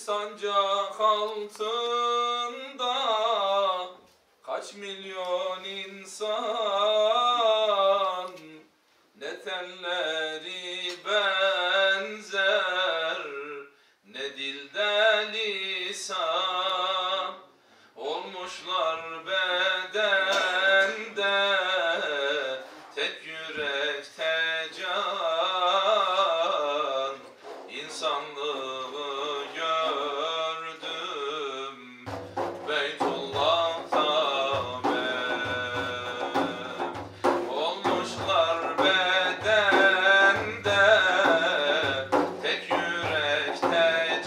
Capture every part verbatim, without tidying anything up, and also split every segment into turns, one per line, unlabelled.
sancak altında kaç milyon insan, ne telleri benzer ne dilde lisan, olmuşlar bedende tek yürekte can. İnsanlığı gördüm Beytullah'ta ben, olmuşlar bedende tek yürekte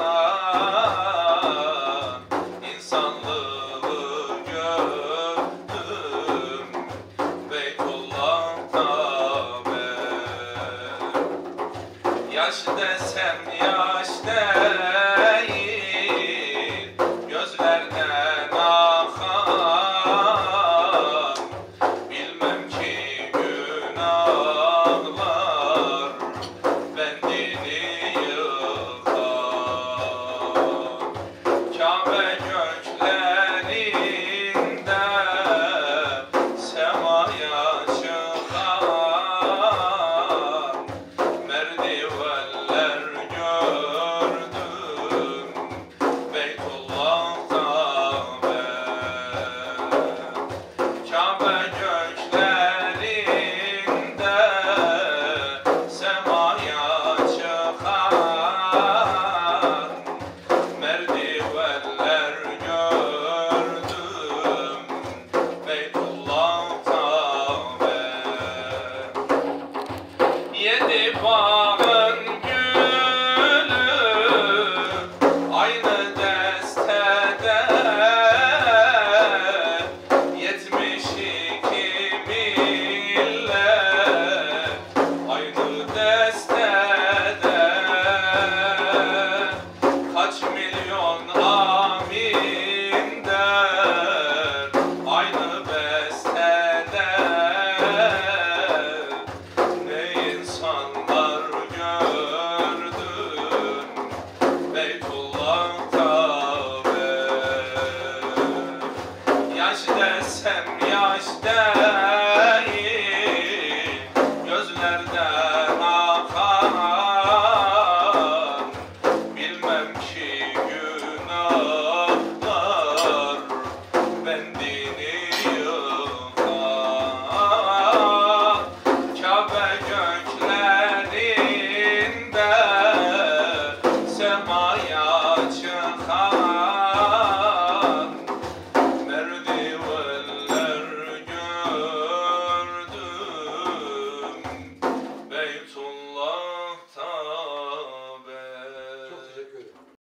can. İnsanlığı gördüm Beytullah'ta ben. Yaş desem yaş değil, gözlerden akan, bilmem ki günahlar bendini yıkar. Kabe göklerinde semaya çıkan merdivenler gördüm Beytullah'ta ben. Kabe göklerinde semaya çıkan merdivenler gördüm Beytullah'ta ben. Yedi bağın gülü aynı destede, yetmiş iki millet aynı destede. Kaç milyon amin der aynı bestede. Ne insanlar gördüm Beytullah'ta ben. Yaş desem yaş değil, gözlerden akan, bilmem ki günahlar bendini yıkar. Kabe göklerinde semaya çıkan merdivenler gördüm Beytullah.